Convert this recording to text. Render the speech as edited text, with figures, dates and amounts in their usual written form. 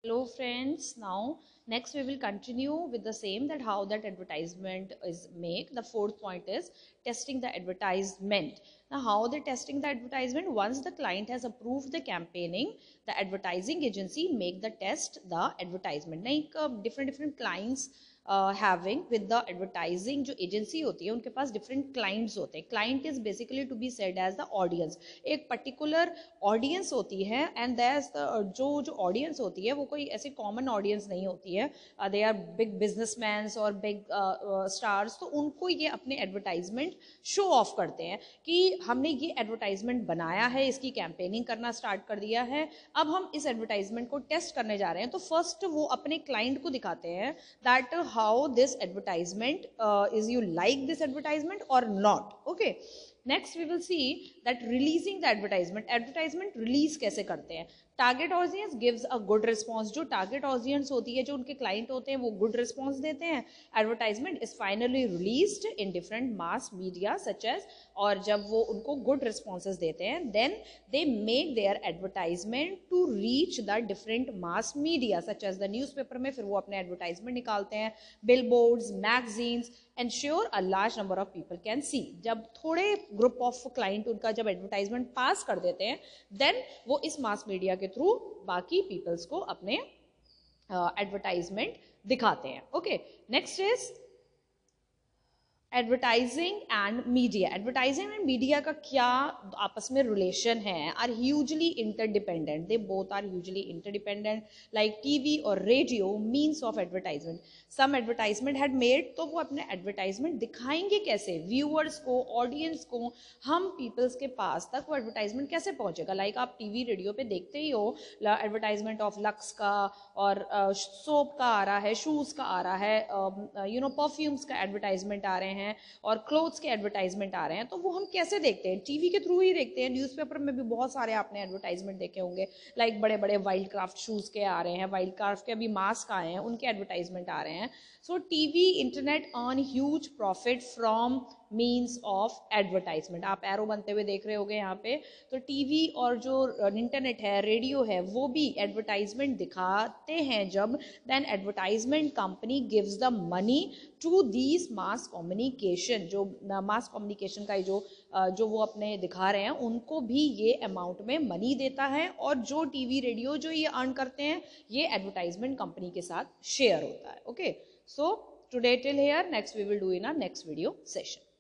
Hello friends, now next we will continue with the same, that how that advertisement is made. The fourth point is testing the advertisement. Now how they testing the advertisement? Once the client has approved the campaigning, the advertising agency make the test the advertisement. Like different clients having with the advertising जो agency होती है उनके पास different clients होते हैं. Client is basically to be said as the audience. एक particular audience होती है एंड दैट्स जो ऑडियंस होती है वो कोई ऐसी कॉमन ऑडियंस नहीं होती है. दे आर बिग बिजनेसमैन और बिग स्टार्स. तो उनको ये अपने एडवर्टाइजमेंट शो ऑफ करते हैं कि हमने ये एडवर्टाइजमेंट बनाया है, इसकी कैंपेनिंग करना स्टार्ट कर दिया है, अब हम इस एडवर्टाइजमेंट को टेस्ट करने जा रहे हैं. तो फर्स्ट वो अपने क्लाइंट को दिखाते हैं that how this advertisement is you like this advertisement or not. Okay, next we will see that releasing the advertisement release कैसे करते हैं. Target audience gives a good response. जो टारगेट ऑडियंस होती है, जो उनके क्लाइंट होते हैं, वो गुड रिस्पॉन्स देते हैं. Advertisement is finally released in different mass media such as. और जब वो उनको गुड रिस्पॉन्सेज देते हैं then they make their advertisement to reach the different mass media such as the newspaper में फिर वो अपने एडवर्टाइजमेंट निकालते हैं, billboards, magazines, ensure a large number of people can see. जब थोड़े ग्रुप ऑफ क्लाइंट उनका जब एडवर्टाइजमेंट पास कर देते हैं देन वो इस मास मीडिया के थ्रू बाकी पीपल्स को अपने एडवर्टाइजमेंट दिखाते हैं. Okay, next is advertising and media. Advertising and media का क्या आपस में रिलेशन है? Are hugely interdependent. They both are hugely interdependent. Like TV और radio means of advertisement. Some advertisement had made, तो वो अपने एडवर्टाइजमेंट दिखाएंगे कैसे? व्यूअर्स को, ऑडियंस को, हम पीपल्स के पास तक वो एडवर्टाइजमेंट कैसे पहुंचेगा? लाइक आप टीवी रेडियो पे देखते ही हो एडवर्टाइजमेंट ऑफ लक्स का और सोप का आ रहा है, शूज का आ रहा है, परफ्यूम्स का एडवर्टाइजमेंट आ रहे हैं और क्लोथ्स के एडवर्टाइजमेंट आ रहे हैं. तो वो हम कैसे देखते हैं? टीवी के थ्रू ही देखते हैं. न्यूज़पेपर में भी बहुत सारे आपने एडवर्टाइजमेंट देखे होंगे. लाइक बड़े बड़े वाइल्ड क्राफ्ट शूज के आ रहे हैं, वाइल्ड क्राफ्ट के अभी मास्क आए हैं, उनके एडवर्टाइजमेंट आ रहे हैं. So TV, internet earn huge profit from means of advertisement. आप एरो बनते हुए देख रहे होगे यहाँ पे. तो टीवी और जो इंटरनेट है, रेडियो है, वो भी एडवर्टाइजमेंट दिखाते हैं जब, then advertisement company gives the money to these mass communication. जो मास कम्युनिकेशन का जो वो अपने दिखा रहे हैं उनको भी ये अमाउंट में मनी देता है. और जो टीवी रेडियो जो ये अर्न करते हैं ये एडवर्टाइजमेंट कंपनी के साथ शेयर होता है. Okay, so today till here, next we will do in our next video session.